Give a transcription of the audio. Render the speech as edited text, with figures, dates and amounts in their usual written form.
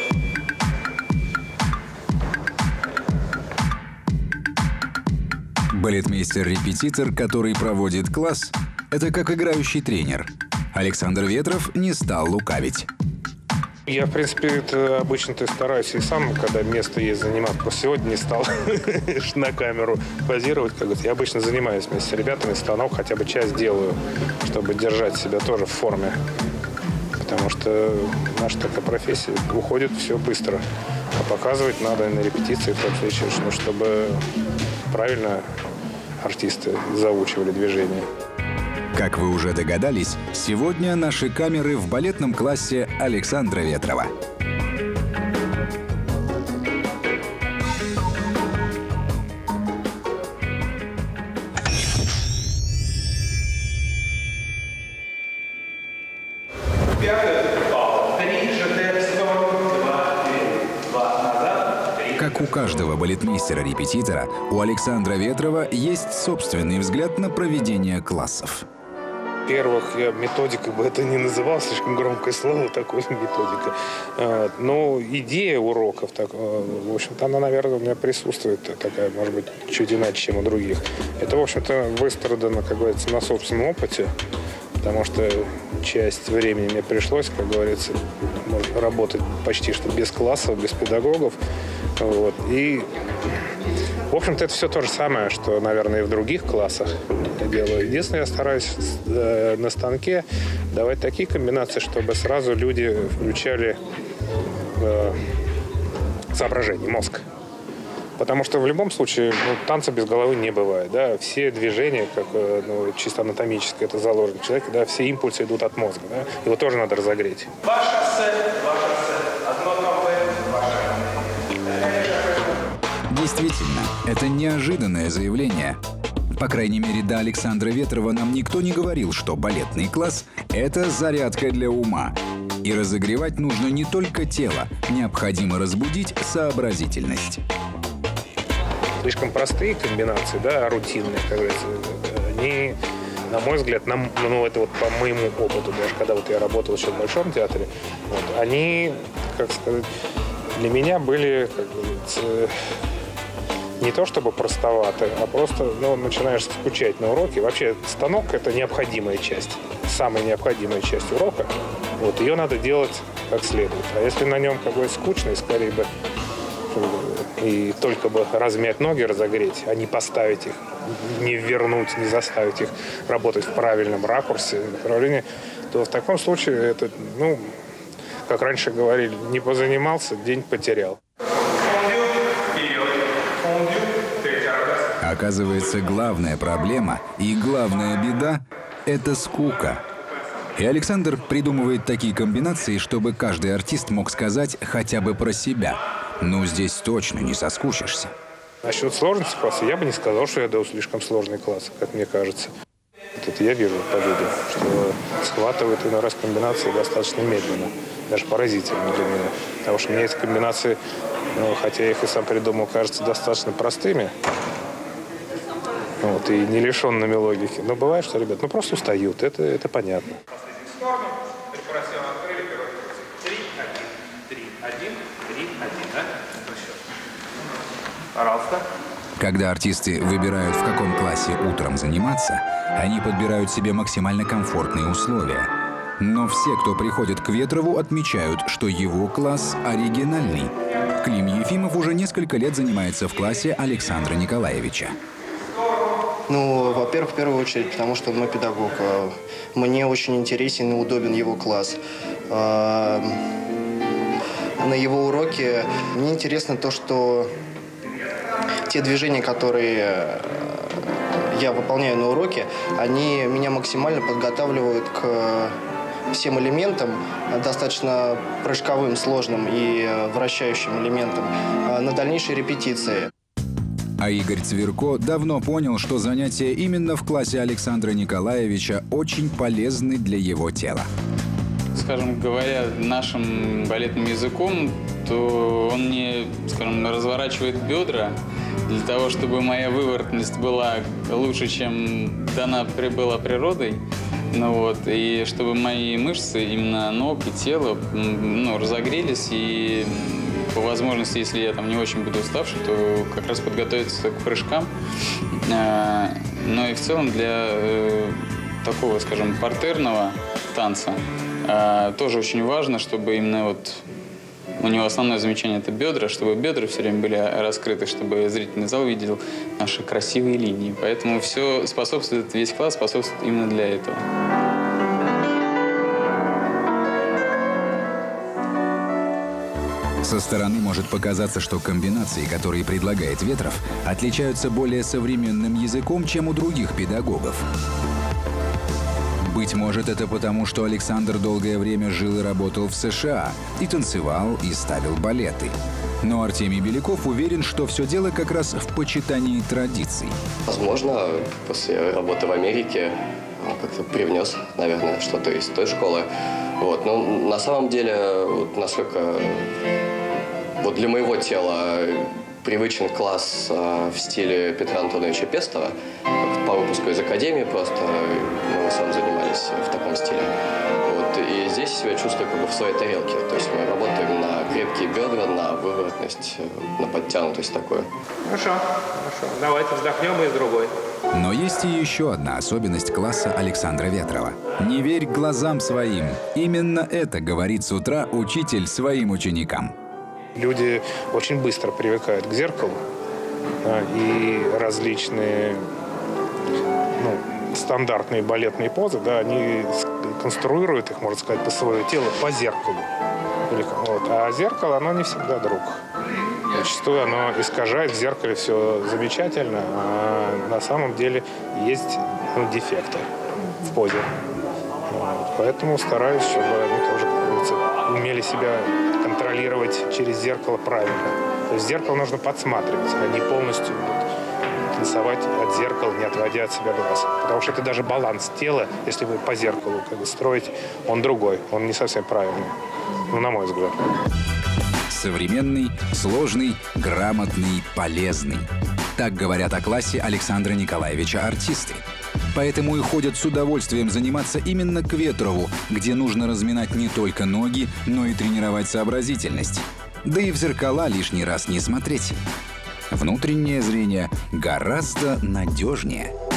Балетмейстер-репетитор, который проводит класс, это как играющий тренер. Александр Ветров не стал лукавить. Я, в принципе, это обычно-то стараюсь и сам, когда место есть, заниматься. Просто сегодня не стал на камеру позировать. Как говорится. Я обычно занимаюсь вместе с ребятами, станок хотя бы часть делаю, чтобы держать себя тоже в форме. Потому что наша такая профессия, уходит все быстро. А показывать надо на репетиции, в том случае, чтобы правильно артисты заучивали движения. Как вы уже догадались, сегодня наши камеры в балетном классе Александра Ветрова. Как у каждого балетмейстера-репетитора, у Александра Ветрова есть собственный взгляд на проведение классов. Во-первых, я методикой бы это не называл, слишком громкое слово, такое методика. Но идея уроков, в общем-то, она, наверное, у меня присутствует, такая, может быть, чуть иначе, чем у других. Это, в общем-то, выстрадано, как говорится, на собственном опыте, потому что часть времени мне пришлось, как говорится, работать почти что без классов, без педагогов. Вот. И, в общем-то, это все то же самое, что, наверное, и в других классах я делаю. Единственное, я стараюсь на станке давать такие комбинации, чтобы сразу люди включали соображение, мозг. Потому что в любом случае танца без головы не бывает. Да? Все движения, как чисто анатомически это заложено в человеке, да? Все импульсы идут от мозга. Да? Его тоже надо разогреть. Действительно, это неожиданное заявление. По крайней мере, до Александра Ветрова нам никто не говорил, что балетный класс – это зарядка для ума. И разогревать нужно не только тело, необходимо разбудить сообразительность. Слишком простые комбинации, да, рутинные, как говорится, они, на мой взгляд, это вот по моему опыту, даже когда вот я работал еще в Большом театре, они, как сказать, для меня были, как говорится, не то чтобы простоваты, а просто начинаешь скучать на уроке. Вообще станок – это необходимая часть, самая необходимая часть урока. Вот, ее надо делать как следует. А если на нем какой-то скучный, скорее бы и только бы размять ноги, разогреть, а не поставить их, не вернуть, не заставить их работать в правильном ракурсе, направлении, то в таком случае это, как раньше говорили, не позанимался, день потерял. Оказывается, главная проблема и главная беда – это скука. И Александр придумывает такие комбинации, чтобы каждый артист мог сказать хотя бы про себя. Ну, здесь точно не соскучишься. Насчет сложности класса я бы не сказал, что я дал слишком сложный класс, как мне кажется. Это я вижу по людям, что схватывают иной раз комбинации достаточно медленно, даже поразительно для меня. Потому что мне эти комбинации, хотя я их и сам придумал, кажутся достаточно простыми. И не лишенными логики. Но бывает, что ребята просто устают, это понятно. Пожалуйста. Когда артисты выбирают, в каком классе утром заниматься, они подбирают себе максимально комфортные условия. Но все, кто приходит к Ветрову, отмечают, что его класс оригинальный. Клим Ефимов уже несколько лет занимается в классе Александра Николаевича. Во-первых, в первую очередь, потому что он мой педагог. Мне очень интересен и удобен его класс. На его уроке мне интересно то, что те движения, которые я выполняю на уроке, они меня максимально подготавливают к всем элементам, достаточно прыжковым, сложным и вращающим элементам, на дальнейшей репетиции. А Игорь Цверко давно понял, что занятия именно в классе Александра Николаевича очень полезны для его тела. Скажем, говоря нашим балетным языком, то он мне, разворачивает бедра для того, чтобы моя выворотность была лучше, чем дана была природой. Ну вот, и чтобы мои мышцы, именно ног и тела, разогрелись, и по возможности, если я там не очень буду уставший, то как раз подготовиться к прыжкам. Но и в целом для такого, скажем, партерного танца тоже очень важно, чтобы именно вот у него основное замечание – это бедра, чтобы бедра все время были раскрыты, чтобы зрительный зал видел наши красивые линии. Поэтому все способствует, весь класс способствует именно для этого. Со стороны может показаться, что комбинации, которые предлагает Ветров, отличаются более современным языком, чем у других педагогов. Быть может, это потому, что Александр долгое время жил и работал в США, и танцевал, и ставил балеты. Но Артемий Беляков уверен, что все дело как раз в почитании традиций. Возможно, после работы в Америке он как-то привнес, наверное, что-то из той школы. Вот. Но на самом деле, насколько для моего тела привычен класс в стиле Петра Антоновича Пестова. По выпуску из академии просто мы в основном занимались в таком стиле. И здесь себя чувствую как бы в своей тарелке. То есть мы работаем на крепкие бедра, на выворотность, на подтянутость такую. Хорошо. Давайте вздохнем и с другой. Но есть и еще одна особенность класса Александра Ветрова. Не верь глазам своим. Именно это говорит с утра учитель своим ученикам. Люди очень быстро привыкают к зеркалу, и различные стандартные балетные позы, они конструируют их, можно сказать, по своему телу по зеркалу. А зеркало, оно не всегда друг. Зачастую оно искажает в зеркале все замечательно, а на самом деле есть дефекты в позе. Поэтому стараюсь, чтобы они тоже, как говорится, умели себя контролировать через зеркало правильно. То есть зеркало нужно подсматривать, а не полностью танцевать от зеркала, не отводя от себя глаз. Потому что это даже баланс тела, если вы по зеркалу строите, он другой, он не совсем правильный, на мой взгляд. Современный, сложный, грамотный, полезный. Так говорят о классе Александра Николаевича артисты. Поэтому и ходят с удовольствием заниматься именно к Ветрову, где нужно разминать не только ноги, но и тренировать сообразительность. Да и в зеркала лишний раз не смотреть. Внутреннее зрение гораздо надежнее.